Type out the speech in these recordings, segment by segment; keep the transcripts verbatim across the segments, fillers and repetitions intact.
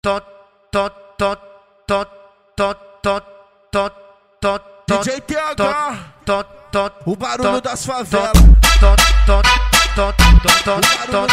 tot, tot, tot, tot, tot, tot, tot, tot, D J T H, tot, tot, o barulho das favelas. tot, tot, tot, tot, tot, tot,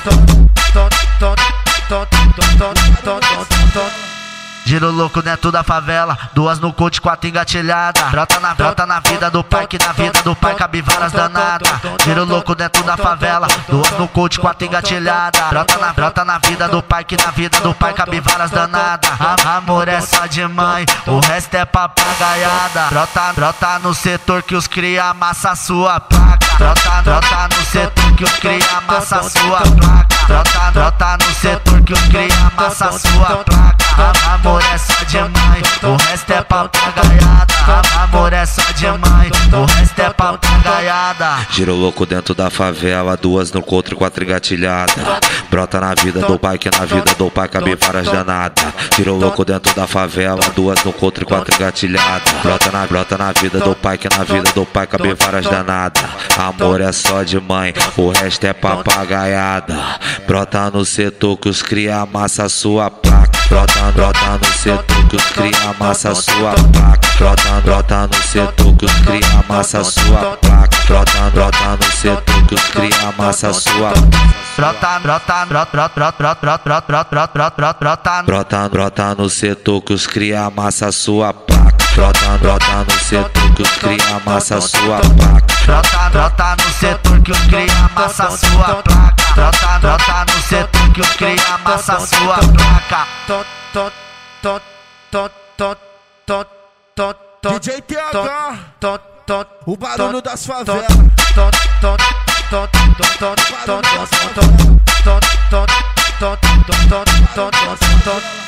tot, tot, tot, tot, tot. Giro louco dentro da favela, duas no coach, quatro engatilhada. Brota na, brota na vida do pai, que na vida do pai cabe várias danadas. Giro louco dentro da favela, duas no coach, quatro engatilhada. Brota na, brota na vida do pai, que na vida do pai cabe várias danadas. Amor é só de mãe, o resto é papagaiada. Brota, brota no setor que os cria amassa sua placa. Brota, brota no setor que os cria amassa sua placa. Brota, brota no setor que os cria amassa sua placa. Amor é só de mãe, o resto é papagaiada. Amor é só de mãe, o resto é papagaiada. Giro louco dentro da favela, duas no contra e quatro engatilhada. Brota na vida do pai, que na vida do pai cabe várias danadas. Giro louco dentro da favela, duas no contra e quatro engatilhada. Brota na, brota na vida do pai, que na vida do pai cabe várias danadas. Amor é só de mãe, o resto é papagaiada. Brota no setor que os cria amassa sua placa. Brota, brota no setor que os cria amassa sua placa. Brota, brota no setor que os cria amassa sua placa. Brota, brota no setor que os cria amassa sua Brota, brota, brota, brota, brota, brota, brota, brota, brota, brota. Brota, brota no setor que os cria amassa sua placa. Brota, brota no setor que os cria amassa sua placa. Brota, brota no setor que os cria amassa sua placa. Brota, brota no setor que os cria amassa sua placa. Tot, tot, tot, tot, tot, tot, tot, tot, D J T H, tot, tot, o barulho das favelas. tot, tot, tot, tot, tot, tot, tot, tot, tot, tot, tot, tot, tot, tot, tot, tot, tot.